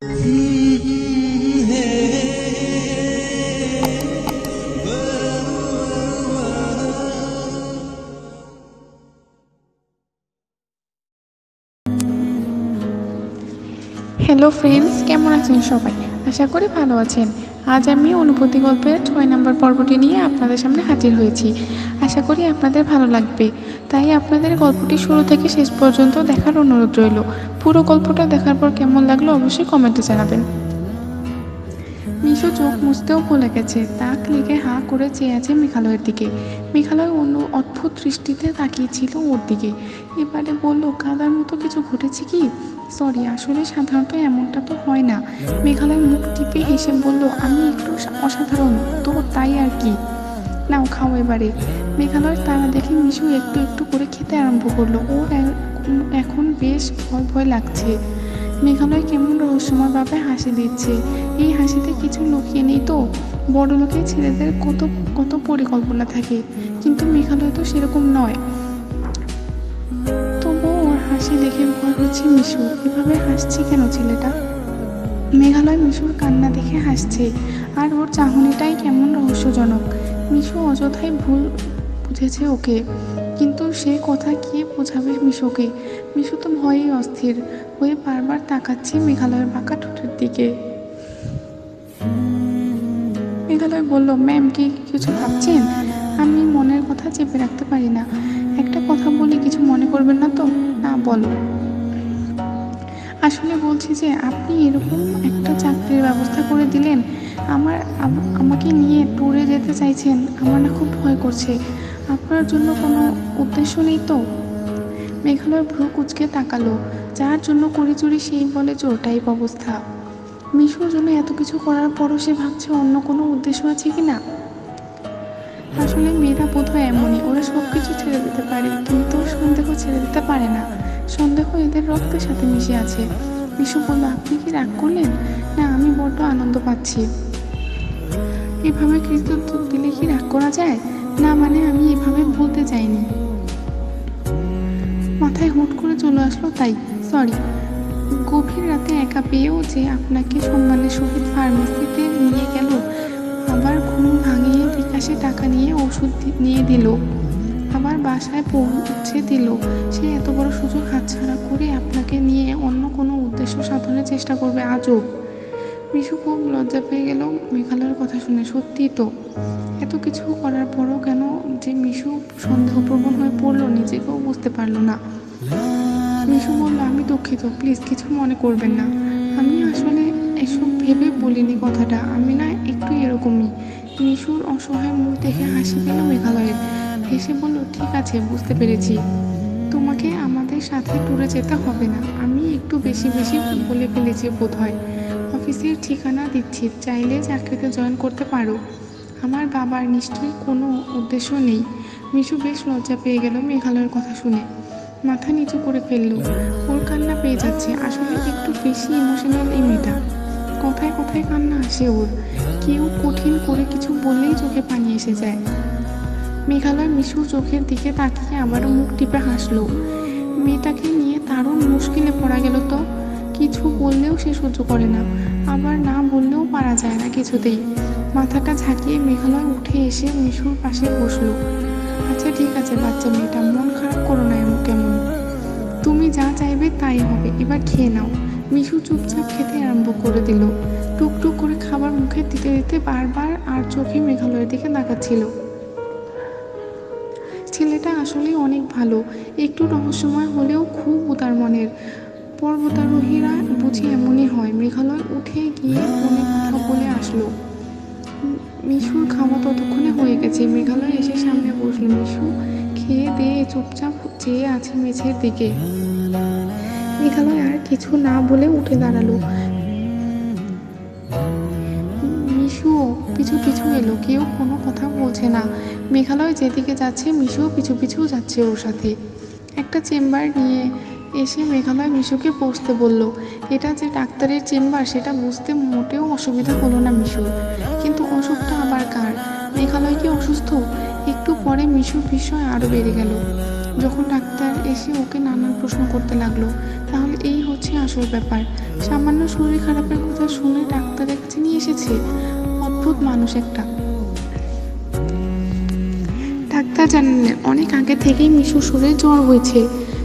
Hello friends, কেমন আছেন সবাই? আশা করি ভালো আছেন। আজ আমি অনুভূতি গল্পের 6 নম্বর পর্বটি নিয়ে আপনাদের সামনে হাজির হয়েছি। আশা করি আপনাদের ভালো লাগবে, তাই আপনাদের গল্পটি শুরু থেকে শেষ পর্যন্ত দেখার অনুরোধ রইল। পুরো গল্পটা দেখার পর কেমন লাগলো অবশ্যই কমেন্টে জানাবেন। মিশু চোখ মুছতেও ভুলে গেছে, তাক লেগে হাঁ করে চেয়ে আছে মেঘালয়ের দিকে। মেঘালয় অন্য অদ্ভুত দৃষ্টিতে তাকিয়েছিল ওর দিকে। এবারে বলল, কাদার মতো কিছু ঘটেছে কি? সরি, আসলে সাধারণত এমনটা তো হয় না। মেঘালয় মুখ টিপে হেসে বলল, আমি একটু অসাধারণ তো, তাই আর কি। নাও খাও এবারে। মেঘালয়ের তারা দেখে মিশু একটু একটু করে খেতে আরম্ভ করলো। ওর এখন বেশ ভয় ভয় লাগছে। মেঘালয় কেমন রহস্যময়ভাবে হাসি দিচ্ছে। এই হাসিতে কিছু লুকিয়ে নেই তো। বড় লোকের ছেলেদের কত কত পরিকল্পনা থাকে, কিন্তু মেঘালয় তো সেরকম নয়। তবু ওর হাসি দেখে ভয় হচ্ছে মিশু। এভাবে হাসছে কেন ছেলেটা? মেঘালয় মিশুর কান্না দেখে হাসছে, আর ওর চাহনিটাই কেমন রহস্যজনক। মিশু অযথাই ভুল বুঝেছে ওকে, কিন্তু সে কথা কে বোঝাবে মিশুকে? মিশু তো ভয়েই অস্থির হয়ে বারবার তাকাচ্ছে মেঘালয়ের বাঁকা ঠোঁটের দিকে। মেঘালয় বলল, ম্যাম কি কিছু ভাবছেন? আমি মনের কথা চেপে রাখতে পারি না। একটা কথা বলি, কিছু মনে করবেন না তো? না, বলো। আসলে বলছি যে আপনি এরকম একটা চাকরির ব্যবস্থা করে দিলেন, আমাকে নিয়ে ট্যুরে যেতে চাইছেন। আমার না খুব ভয় করছে। আপনার জন্য কোনো উদ্দেশ্য নেই তো? মেঘালয় ভ্রু কুঁচকে তাকালো। যার জন্য করি চুরি সেই বলে চোর টাইপ অবস্থা। মিশুর জন্য এত কিছু করার পরও সে ভাবছে অন্য কোনো উদ্দেশ্য আছে কি না। আসলে মেয়েরা বোধহয় এমনই, ওরা সব কিছু ছেড়ে দিতে পারে, কিন্তু সন্দেহ ছেড়ে দিতে পারে না। সন্দেহ এদের রক্তের সাথে মিশে আছে। মিশু বলল, আপনি কি রাগ করলেন? না, আমি বড্ড আনন্দ পাচ্ছি। এভাবে কৃতজ্ঞ দিলে কি রাগ করা যায়? না, মানে আমি এভাবে বলতে চাইনি। মাথায় হুট করে চলে আসলো তাই। সরি। গভীর রাতে একা পেয়েও যে আপনাকে সম্মানের সহিত ফার্মেসিতে নিয়ে গেল, আবার ঘুম ভাঙিয়ে বিকাশে টাকা নিয়ে ওষুধ নিয়ে দিল, আবার বাসায় পৌঁছে দিল, সে এত বড় সুযোগ হাতছাড়া করে আপনাকে নিয়ে অন্য কোনো উদ্দেশ্য সাধনের চেষ্টা করবে? আজব। মিশু খুব লজ্জা পেয়ে গেল মেঘালয়ের কথা শুনে। সত্যি তো, এত কিছু করার পরও কেন যে মিশু সন্দেহপ্রবণ হয়ে পড়লো নিজেকেও বুঝতে পারল না। মিশু বলল, আমি দুঃখিত, প্লিজ কিছু মনে করবেন না। আমি আসলে এসব ভেবে বলিনি কথাটা। আমি না একটু এরকমই। মিশুর অসহায় মুখ দেখে হাসি পেল মেঘালয়ের। হেসে বলল, ঠিক আছে, বুঝতে পেরেছি। তোমাকে আমাদের সাথে ট্যুরে যেতে হবে না। আমি একটু বেশি বেশি বলে ফেলেছি বোধ হয়। অফিসের ঠিকানা দিচ্ছি, চাইলে চাকরিতে জয়েন করতে পারো। আমার বাবার নিশ্চয়ই কোনো উদ্দেশ্য নেই। মিশু বেশ লজ্জা পেয়ে গেল মেঘালয়ের কথা শুনে। মাথা নিচু করে ফেললো। ওর কান্না পেয়ে যাচ্ছে। আসলে একটু বেশি ইমোশনাল এই মেয়েটা। কথায় কথায় কান্না আসে ওর। কেউ কঠিন করে কিছু বললেই চোখে পানি এসে যায়। মেঘালয় মিশুর চোখের দিকে তাকিয়ে আবারও মুখ টিপে হাসলো। মেয়েটাকে নিয়ে দারুণ মুশকিলে পড়া গেল তো। কিছু বললেও সে সহ্য করে না, আবার না বললেও পারা যায় না কিছুতেই। মাথাটা ঝাঁকিয়ে মেঘালয় উঠে এসে মিশুর পাশে বসলো। আচ্ছা ঠিক আছে বাচ্চা মেয়েটা, মন খারাপ করো না এমন কেমন। তুমি যা চাইবে তাই হবে, এবার খেয়ে নাও। মিশু চুপচাপ খেতে আরম্ভ করে দিল। টুকটুক করে খাবার মুখে দিতে দিতে বারবার আর চোখে মেঘালয়ের দিকে তাকাচ্ছিল। ছেলেটা আসলে অনেক ভালো, একটু রহস্যময় হলেও খুব উদার মনের। পর্বতারোহীরা বুঝি এমনই হয়। মেঘালয় উঠে গিয়ে ফোনে কথা বলে আসলো। মিশুর খাওয়া ততক্ষণে হয়ে গেছে। মেঘালয় এসে সামনে বসলো। মিশু খেয়ে দিয়ে চুপচাপ চেয়ে আছে মেঝের দিকে। মেঘালয় আর কিছু না বলে উঠে দাঁড়ালো। মিশুও পিছু পিছু এলো। কেউ কোনো কথা বলছে না। মেঘালয় যেদিকে যাচ্ছে মিশুও পিছু পিছু যাচ্ছে ওর সাথে। একটা চেম্বার নিয়ে এসে মেঘালয় মিশুকে বসতে বলল। এটা যে ডাক্তারের চেম্বার সেটা বুঝতে মোটেও অসুবিধা হলো না মিশুর। কিন্তু অসুখটা আবার কার? মেঘালয় কি অসুস্থ? একটু পরে মিশুর বিস্ময় আরও বেড়ে গেল যখন ডাক্তার এসে ওকে নানান প্রশ্ন করতে লাগলো। তাহলে এই হচ্ছে আসল ব্যাপার, সামান্য শরীর খারাপের কথা শুনে ডাক্তারের কাছে নিয়ে এসেছে। অদ্ভুত মানুষ একটা। ডাক্তার জানালেন অনেক আগে থেকেই মিশুর শরীরে জ্বর হয়েছে,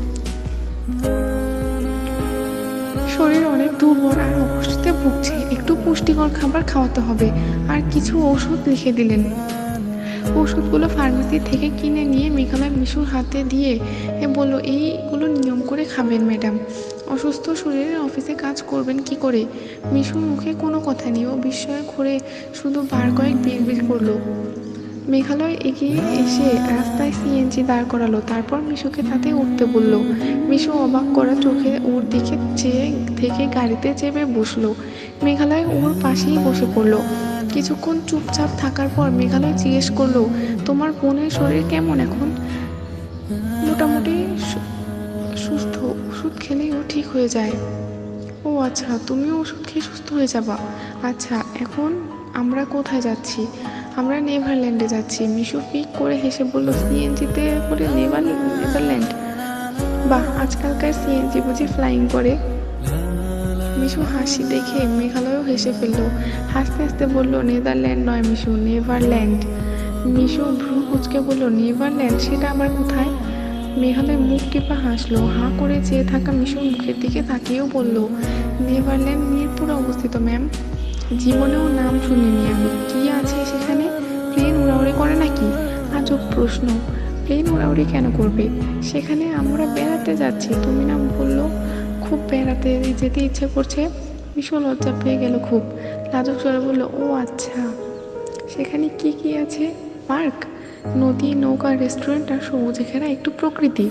শরীর অনেক দুর্বল আর অপুষ্টিতে ভুগছে, একটু পুষ্টিকর খাবার খাওয়াতে হবে আর কিছু ওষুধ লিখে দিলেন। ওষুধগুলো ফার্মেসি থেকে কিনে নিয়ে মেঘালয় মিশুর হাতে দিয়ে বলল, এইগুলো নিয়ম করে খাবেন ম্যাডাম, অসুস্থ শরীরে অফিসে কাজ করবেন কি করে। মিশুর মুখে কোনো কথা নেই, ও বিস্ময়ে ঘুরে শুধু বার কয়েক বিড়বিড় করলো। মেঘালয় এগিয়ে এসে রাস্তায় সিএনজি দাঁড় করালো, তারপর মিশুকে তাতে উঠতে বলল। মিশু অবাক করা চোখে ওর দিকে চেয়ে থেকে গাড়িতে চেপে বসলো। মেঘালয় ওর পাশেই বসে পড়লো। কিছুক্ষণ চুপচাপ থাকার পর মেঘালয় জিজ্ঞেস করলো, তোমার বোনের শরীর কেমন এখন? মোটামুটি সুস্থ, ওষুধ খেলেই ও ঠিক হয়ে যায়। ও আচ্ছা, তুমিও ওষুধ খেয়ে সুস্থ হয়ে যাবা। আচ্ছা, এখন আমরা কোথায় যাচ্ছি? আমরা নেভারল্যান্ডে যাচ্ছি। মিশু পিক করে হেসে বলল, সিএনজিতে করে নেভারল্যান্ড? বাহ, আজকালকার সিএনজি বুঝি ফ্লাইং করে? মিশু হাসি দেখে মেঘালয়ও হেসে ফেললো। হাসতে হাসতে বলল, নেদারল্যান্ড নয় মিশু, নেভারল্যান্ড। মিশু ভ্রু কুচকে বলল, নেভারল্যান্ড, সেটা আবার কোথায়? মেঘালয় মুখ টিপা হাসলো। হাঁ করে চেয়ে থাকা মিশুর মুখের দিকে তাকিয়েও বলল, নেভারল্যান্ড মিরপুরে অবস্থিত ম্যাম। জীবনেও নাম শুনিনি আমি। কি আছে সেখানে? প্লেন উড়াউড়ি করে নাকি? আজব প্রশ্ন। প্লেন উড়াউড়ি কেন করবে? সেখানে আমরা বেড়াতে যাচ্ছি, তুমি না বললো খুব বেড়াতে যেতে ইচ্ছে করছে? মিশু লজ্জা পেয়ে গেল খুব, লাজুক স্বরে বলল, ও আচ্ছা, সেখানে কি কি আছে? পার্ক, নদী, নৌকা, রেস্টুরেন্ট আর সবুজে ঘেরা একটু প্রকৃতি।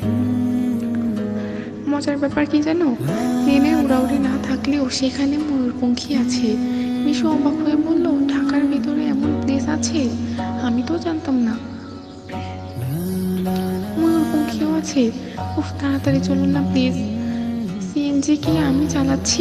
মজার ব্যাপার কি জানো, প্লেনের উড়াউড়ি না থাকলেও সেখানে ময়ূরপঙ্খী আছে। মিশু অবাক হয়ে বলল, ঢাকার ভিতরে এমন প্লেস আছে? আমি তো জানতাম না। ময়ূরপঙ্খীও আছে? উফ, তাড়াতাড়ি চলুন না প্লিজ। সিএনজি কি আমি চালাচ্ছি?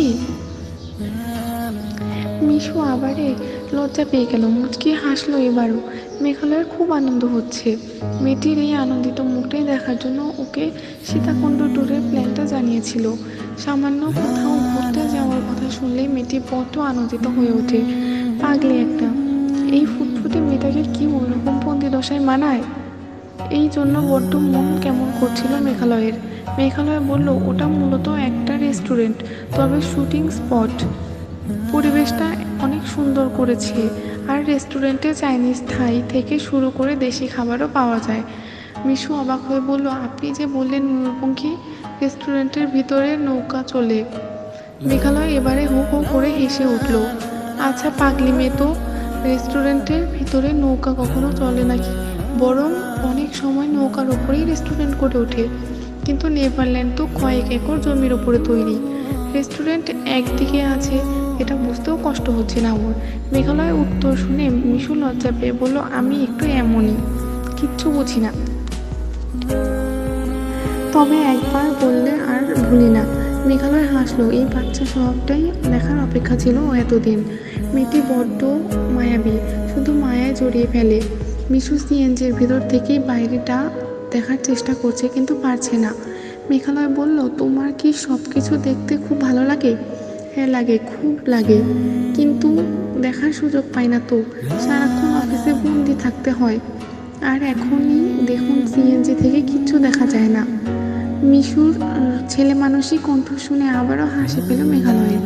মিশু আবারে লজ্জা পেয়ে গেল, মুচকি হাসলো এবারও। মেঘালয়ের খুব আনন্দ হচ্ছে। মেয়েটির এই আনন্দিত মুখটাই দেখার জন্য ওকে সীতাকুণ্ড ট্যুরের প্ল্যানটা জানিয়েছিল। সামান্য কোথাও ঘুরতে যাওয়ার কথা শুনলেই মেয়েটি বড্ড আনন্দিত হয়ে ওঠে। পাগলি একটা। এই ফুটফুটে মেয়েটাকে কি ওইরকম বন্দি দশায় মানায়? এই জন্য বড্ড মন কেমন করছিল মেঘালয়ের। মেঘালয় বলল, ওটা মূলত একটা রেস্টুরেন্ট, তবে শুটিং স্পট। পরিবেশটা অনেক সুন্দর করেছে, আর রেস্টুরেন্টে চাইনিজ, থাই থেকে শুরু করে দেশি খাবারও পাওয়া যায়। মিশু অবাক হয়ে বলল, আপনি যে বললেন ময়ূরপঙ্খী, রেস্টুরেন্টের ভিতরে নৌকা চলে? মেঘালয় এবারে হো হো করে হেসে উঠল। আচ্ছা পাগলি মেয়ে তো, রেস্টুরেন্টের ভিতরে নৌকা কখনো চলে নাকি? বরং অনেক সময় নৌকার ওপরেই রেস্টুরেন্ট গড়ে ওঠে। কিন্তু নেভারল্যান্ড তো কয়েক একর জমির ওপরে তৈরি। রেস্টুরেন্ট একদিকে আছে, এটা বুঝতেও কষ্ট হচ্ছে না ওর। মেঘালয় উত্তর শুনে মিশু লজ্জা পেয়ে বলল, আমি একটু এমনই, কিচ্ছু বুঝি না, তবে একবার বললে আর ভুলি না। মেঘালয় হাসলো। এই বাচ্চা স্বভাবটাই দেখার অপেক্ষা ছিল এতদিন। মেয়েটি বড্ড মায়াবী, শুধু মায়ায় জড়িয়ে ফেলে। মিশু সিএনজির ভিতর থেকেই বাইরেটা দেখার চেষ্টা করছে, কিন্তু পারছে না। মেঘালয় বলল, তোমার কি সব কিছু দেখতে খুব ভালো লাগে? হ্যাঁ লাগে, খুব লাগে, কিন্তু দেখার সুযোগ পাই না তো, সারাক্ষণ অফিসে বন্দি থাকতে হয়। আর এখনই দেখুন সিএনজি থেকে কিচ্ছু দেখা যায় না। মিশুর ছেলে মানুষই কণ্ঠ শুনে আবারও হাসি পেল মেঘালয়ের।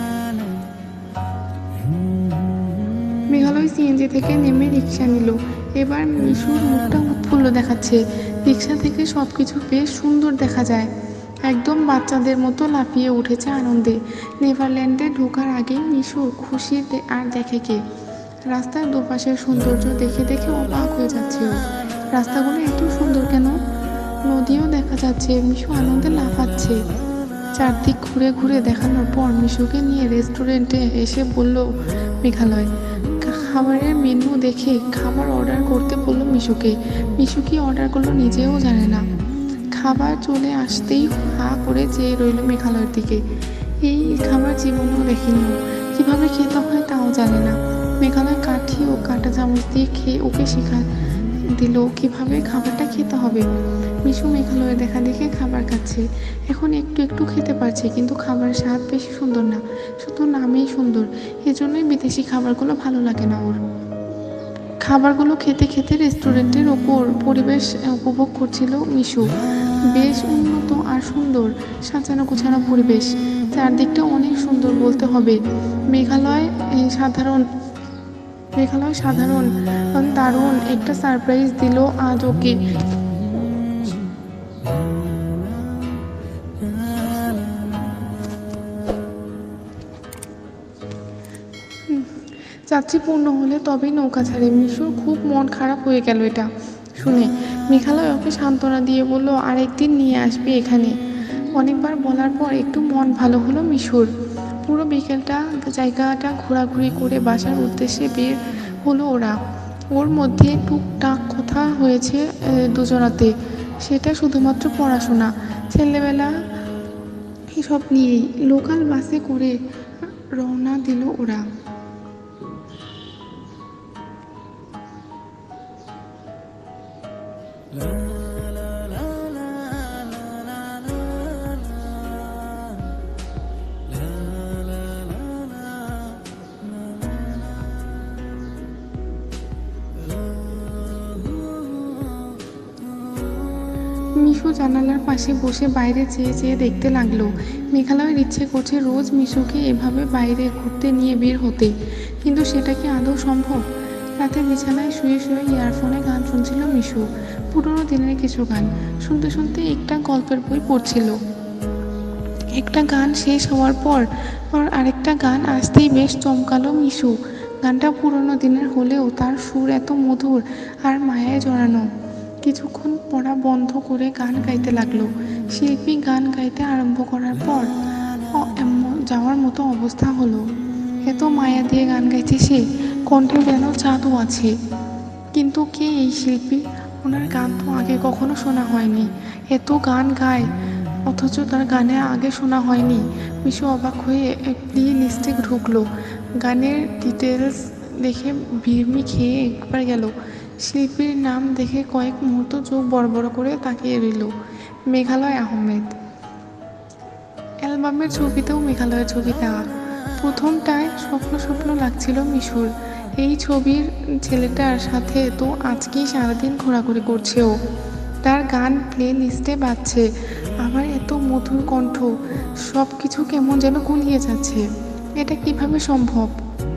মেঘালয় সিএনজি থেকে নেমে রিক্সা নিল। এবার মিশুর মুখটা উৎফুল্ল দেখাচ্ছে। রিক্সা থেকে সবকিছু বেশ সুন্দর দেখা যায়, একদম বাচ্চাদের মতো লাফিয়ে উঠেছে আনন্দে। নেভারল্যান্ডে ঢোকার আগেই মিশুর খুশি আর দেখে কে। রাস্তার দুপাশের সৌন্দর্য দেখে দেখে অবাক হয়ে যাচ্ছে ও। রাস্তাগুলো এত সুন্দর কেন? নদীও দেখা যাচ্ছে। মিশু আনন্দে লাফাচ্ছে। চারদিক ঘুরে ঘুরে দেখানোর পর মিশুকে নিয়ে রেস্টুরেন্টে এসে বলল মেঘালয়। খাবারের মেনু দেখে খাবার অর্ডার করতে বলল মিশুকে। মিশু কি অর্ডার করলো নিজেও জানে না। খাবার চলে আসতেই হা করে চেয়ে রইল মেঘালয়ের দিকে। এই খাবার জীবনেও দেখিনি, কিভাবে খেতে হয় তাও জানে না। মেঘালয় কাঠি ও কাঁটা চামচ দিয়ে খেয়ে ওকে দিল কিভাবে খাবারটা খেতে হবে। মিশু মেঘালয়ের দেখা দেখে খাবার খাচ্ছে। এখন একটু একটু খেতে পারছে, কিন্তু খাবারের স্বাদ বেশি সুন্দর না, শুধু নামেই সুন্দর। এজন্যই বিদেশি খাবারগুলো ভালো লাগে না ওর। খাবারগুলো খেতে খেতে রেস্টুরেন্টের ওপর পরিবেশ উপভোগ করছিল মিশু। বেশ উন্নত আর সুন্দর সাজানো গোছানো পরিবেশ, চারদিকটা অনেক সুন্দর বলতে হবে। মেঘালয় সাধারণ দারুণ একটা সারপ্রাইজ দিল আজ ওকে। যাত্রী পূর্ণ হলে তবেই নৌকা ছাড়ে। মিশুর খুব মন খারাপ হয়ে গেল এটা শুনে। মেঘালয় ওকে সান্ত্বনা দিয়ে বলল, আরেকদিন নিয়ে আসবে এখানে। অনেকবার বলার পর একটু মন ভালো হলো মিশুর। পুরো বিকেলটা জায়গাটা ঘোরাঘুরি করে বাসার উদ্দেশ্যে বের হলো ওরা। ওর মধ্যে টুকটাক কথা হয়েছে দুজনাতে, সেটা শুধুমাত্র পড়াশোনা, ছেলেবেলা এসব নিয়েই। লোকাল বাসে করে রওনা দিল ওরা। মিশু জানালার পাশে বসে বাইরে চেয়ে চেয়ে দেখতে লাগলো। মেঘালয়ের ইচ্ছে করছে রোজ মিশুকে এভাবে বাইরে ঘুরতে নিয়ে বের হতে, কিন্তু সেটা কি আদৌ সম্ভব? রাতে বিছানায় শুয়ে শুয়ে ইয়ারফোনে গান শুনছিল মিশু, পুরোনো দিনের কিছু গান। শুনতে শুনতে একটা গল্পের বই পড়ছিল। একটা গান শেষ হওয়ার পর আরেকটা গান আসতেই বেশ চমকালো মিশু। গানটা পুরোনো দিনের হলেও তার সুর এত মধুর আর মায়ায় জড়ানো। কিছুক্ষণ পড়া বন্ধ করে গান গাইতে লাগলো। শিল্পী গান গাইতে আরম্ভ করার পর যাওয়ার মতো অবস্থা হলো। এত মায়া দিয়ে গান গাইছে সে, কণ্ঠে যেন জাদু আছে। কিন্তু কে এই শিল্পী? ওনার গান তো আগে কখনো শোনা হয়নি। এত গান গায় অথচ তার গানে আগে শোনা হয়নি। মিশু অবাক হয়ে প্লে লিস্টে ঢুকলো। গানের ডিটেলস দেখে বিড়মি খেয়ে একবার গেল। শিল্পীর নাম দেখে কয়েক মুহূর্ত চোখ বড় বড় করে তাকিয়ে রইল। মেঘালয় আহমেদ। অ্যালবামের ছবিতেও মেঘালয়ের ছবি দেওয়া। প্রথমটায় স্বপ্ন স্বপ্ন লাগছিল মিশুর। এই ছবির ছেলেটার সাথে তো আজকেই সারাদিন ঘোরাঘুরি করছে ও। তার গান প্লে লিস্টে বাজছে, আবার এত মধুর কণ্ঠ, সব কিছু কেমন যেন গুলিয়ে যাচ্ছে। এটা কিভাবে সম্ভব?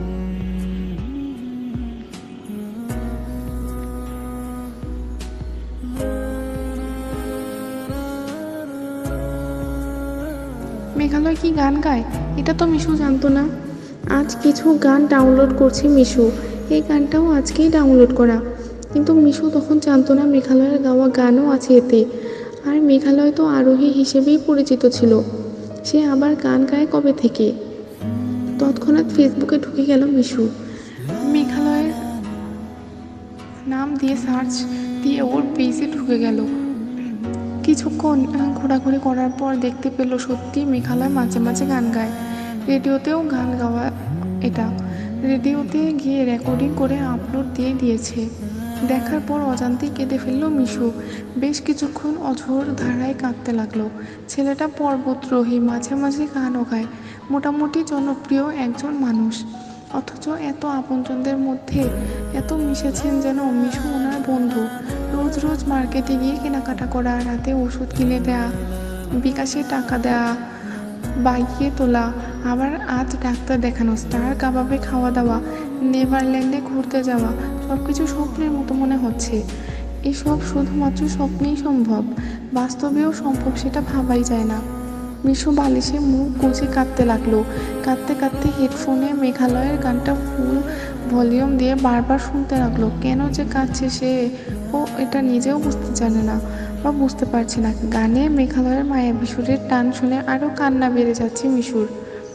মেঘালয় কি গান গায়? এটা তো মিশু জানতো না। আজ কিছু গান ডাউনলোড করছে মিশু। এই গানটাও আজকেই ডাউনলোড করা, কিন্তু মিশু তখন জানতো না মেঘালয়ের গাওয়া গানও আছে এতে। আর মেঘালয় তো আরোহী হিসেবেই পরিচিত ছিল। সে আবার গান গায় কবে থেকে? তৎক্ষণাৎ ফেসবুকে ঢুকে গেল মিশু। মেঘালয়ের নাম দিয়ে সার্চ দিয়ে ওর পেজে ঢুকে গেল। কিছুক্ষণ ঘোরাঘুরি করার পর দেখতে পেল সত্যি মেঘালয় মাঝে মাঝে গান গায়। রেডিওতেও গান গাওয়া এটা। রেডিওতে গিয়ে রেকর্ডিং করে আপলোড দিয়ে দিয়েছে। দেখার পর অজান্তেই কেঁদে ফেলল মিশু। বেশ কিছুক্ষণ অঝোর ধারায় কাঁদতে লাগলো। ছেলেটা পর্বতরোহী, মাঝে মাঝে গানও গায়, মোটামুটি জনপ্রিয় একজন মানুষ। অথচ এত আপনজনদের মধ্যে এত মিশেছেন যেন মিশু ওনার বন্ধু। রোজ রোজ মার্কেটে গিয়ে কেনাকাটা করা, রাতে ওষুধ কিনে দেয়া, বিকাশে টাকা দেয়া, বাইকে তোলা, আবার আজ ডাক্তার দেখানো, স্টার কাবাবে খাওয়া দাওয়া, নেভারল্যান্ডে ঘুরতে যাওয়া, সব কিছু স্বপ্নের মতো মনে হচ্ছে। এসব শুধুমাত্র স্বপ্নেই সম্ভব, বাস্তবেও সম্ভব সেটা ভাবাই যায় না। মিশু বালিশে মুখ গুজে কাঁদতে লাগলো। কাঁদতে কাঁদতে হেডফোনে মেঘালয়ের গানটা ফুল ভলিউম দিয়ে বারবার শুনতে লাগলো। কেন যে কাঁদছে সে ও এটা নিজেও বুঝতে জানে না বা বুঝতে পারছে না। গানে মেঘালয়ের মায়াবী সুরের টান শুনে আরও কান্না বেড়ে যাচ্ছে মিশুর।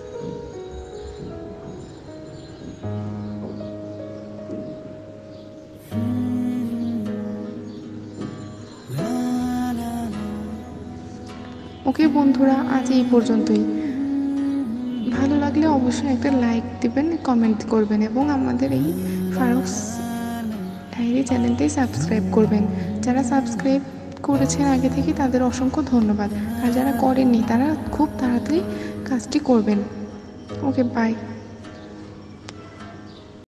ওকে বন্ধুরা, আজ এই পর্যন্তই। ভালো লাগলে অবশ্যই একটা লাইক দিবেন, কমেন্ট করবেন এবং আমাদের এই ফারুকস ডায়েরি চ্যানেলটি সাবস্ক্রাইব করবেন। যারা সাবস্ক্রাইব করেছেন আগে থেকে তাদের অসংখ্য ধন্যবাদ, আর যারা করেননি তারা খুব তাড়াতাড়ি কাজটি করবেন। Okay, by.